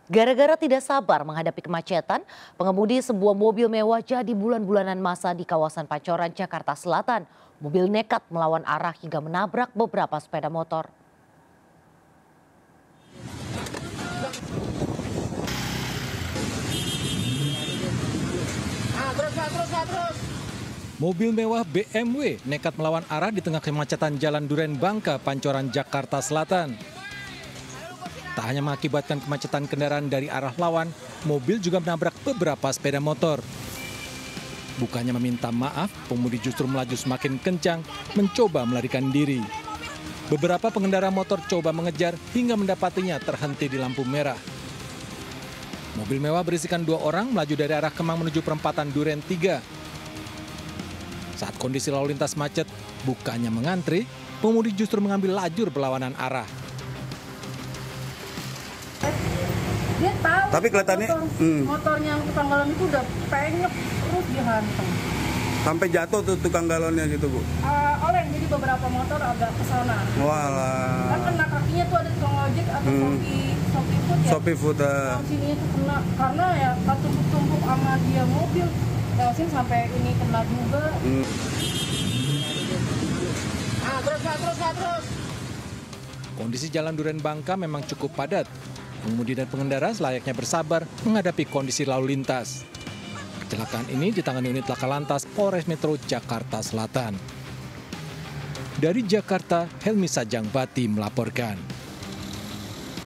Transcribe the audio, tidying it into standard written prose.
Gara-gara tidak sabar menghadapi kemacetan, pengemudi sebuah mobil mewah jadi bulan-bulanan masa di kawasan Pancoran, Jakarta Selatan. Mobil nekat melawan arah hingga menabrak beberapa sepeda motor. Mobil mewah BMW nekat melawan arah di tengah kemacetan Jalan Duren Bangka, Pancoran, Jakarta Selatan. Tak hanya mengakibatkan kemacetan kendaraan dari arah lawan, mobil juga menabrak beberapa sepeda motor. Bukannya meminta maaf, pengemudi justru melaju semakin kencang, mencoba melarikan diri. Beberapa pengendara motor coba mengejar hingga mendapatinya terhenti di lampu merah. Mobil mewah berisikan 2 orang melaju dari arah Kemang menuju perempatan Duren 3. Saat kondisi lalu lintas macet, bukannya mengantri, pengemudi justru mengambil lajur berlawanan arah. Dia tahu, tapi kelihatannya motornya yang tukang galon itu udah penyok terus dihantam. Sampai jatuh tuh tukang galonnya gitu, Bu? Oleng, jadi beberapa motor agak ke sana. Walah. Kan kena kakinya tuh ada tukang ojek atau Shopee Food ya. Shopee Food. Sininya tuh kena, karena ya tumpuk-tumpuk sama dia mobil. Yang sini sampai ini kena juga. Terus. Kondisi Jalan Duren Bangka memang cukup padat. Pengemudi dan pengendara selayaknya bersabar menghadapi kondisi lalu lintas. Kecelakaan ini ditangani unit Laka Lantas Polres Metro Jakarta Selatan. Dari Jakarta, Helmi Sajangbati melaporkan.